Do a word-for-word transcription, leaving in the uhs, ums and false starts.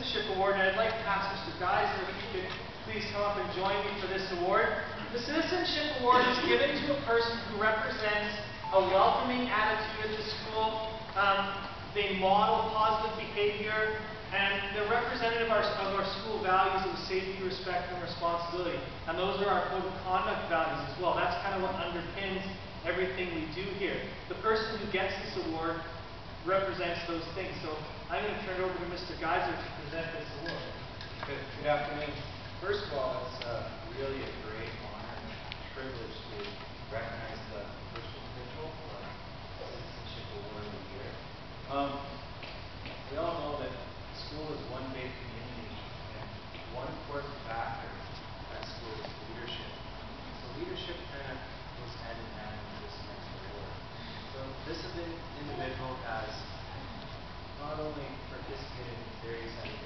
Citizenship Award, and I'd like to ask Mister Geiser if he could please come up and join me for this award. The Citizenship Award is given to a person who represents a welcoming attitude at the school. Um, they model positive behavior, and they're representative of our, of our school values of safety, respect, and responsibility. And those are our code of conduct values as well. That's kind of what underpins everything we do here. The person who gets this award represents those things. So I'm going to turn it over to Mister Geiser to present this award. Good, good afternoon. First of all, it's uh, really a great honor and privilege to recognize the first individual for Citizenship Award of the Year. Um, we all know that school is one big community, and one important factor at school is leadership. So leadership kind of goes hand in hand with this next award. So this individual has not only participated in various activities